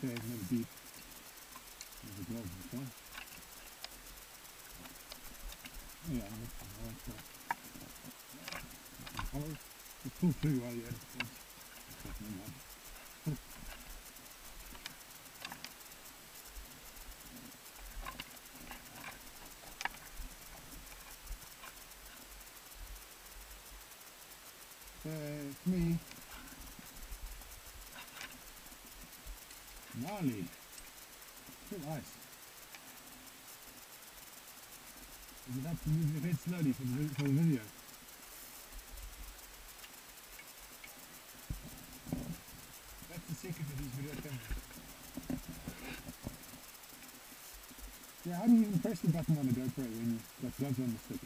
Okay, not deep. There's a glove this one. Oh, yeah, that's the right one. Colors. Just pull through while you're at it. It's me. Gnarly. Good ice. You would have to move your head slowly for the video. That's the secret of these video cameras. Yeah, how do you even press the button on the GoPro when you've got gloves on the stick?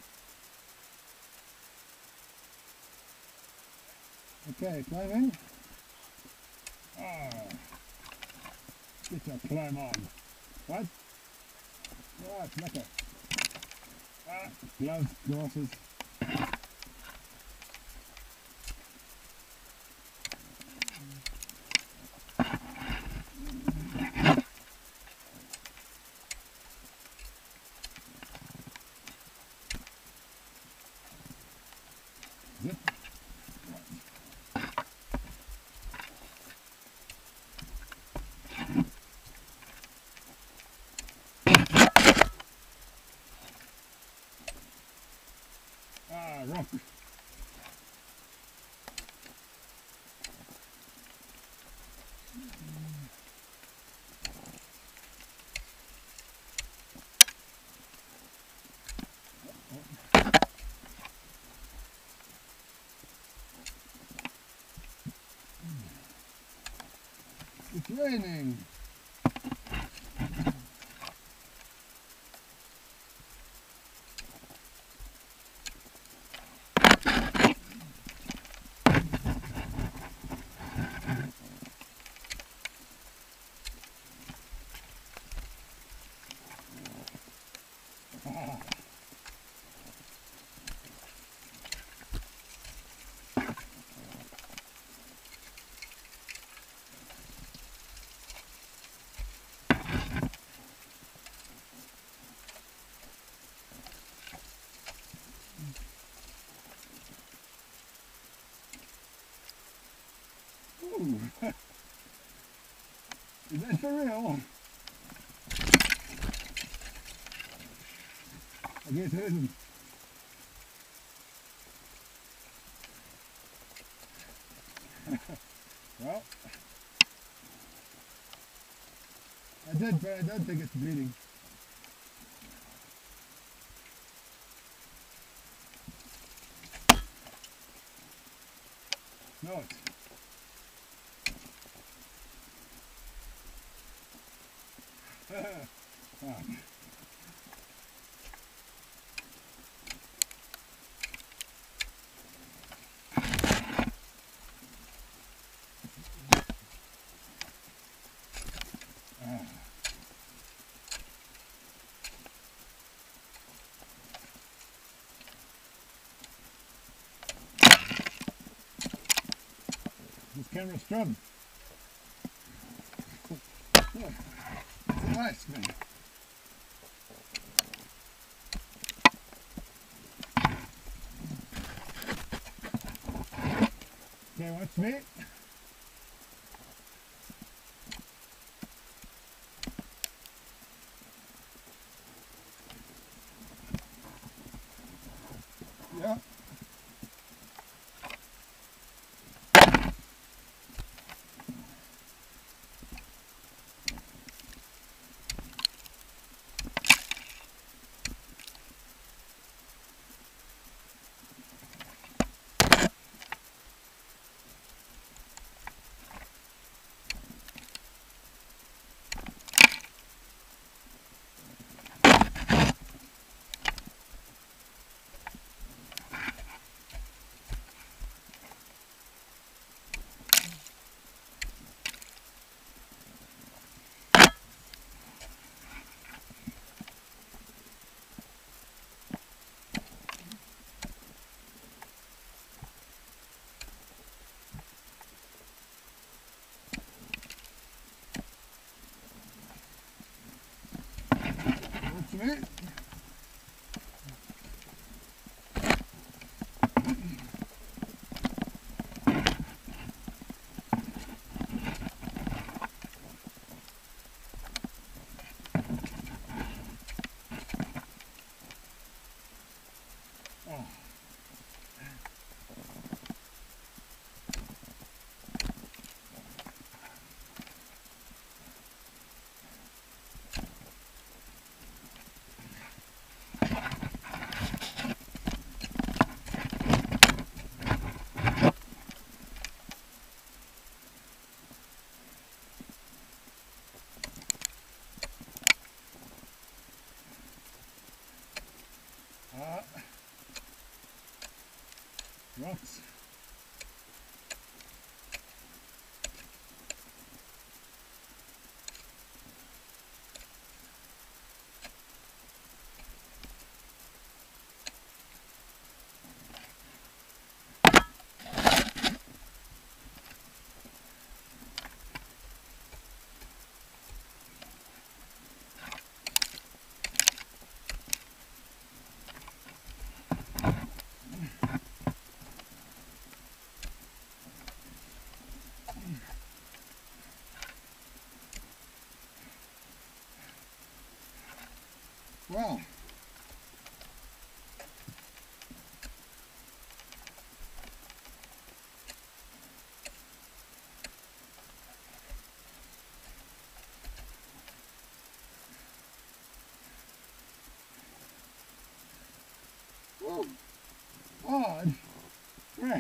Okay, climbing. Ah, get your climb on. What? Ah, it's lekker. Ah, gloves, glasses. Zip. Ah, rock. It's raining. Ooh. Is that for real? I guess it isn't. Well, I did, but I don't think it's bleeding. No, it's. Fuck. This camera's strong. Yeah. It's nice, man. Okay, watch me. Yeah. a minute. Oh. Rocks. Wow. Whoa. Odd. Right.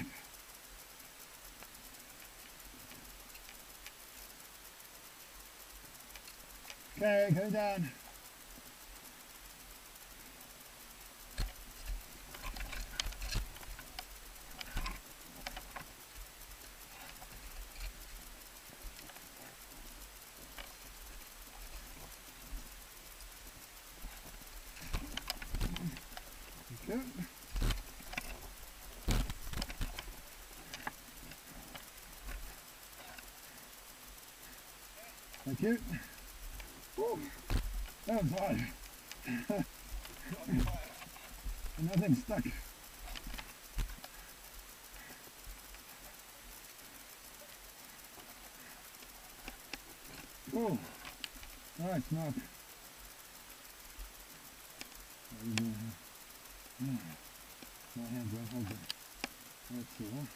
Okay, go down. Good. Thank you. Woo. That was hard. Nothing stuck. Oh, no, it's not. My hands won't hold it. Let's see, huh?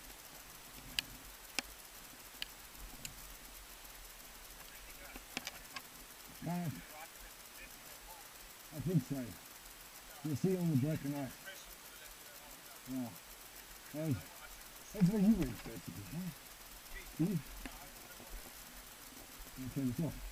Kind of. I think so. You'll see on the broken ice. Yeah. That's where you went, basically, huh? See? Okay, let's go.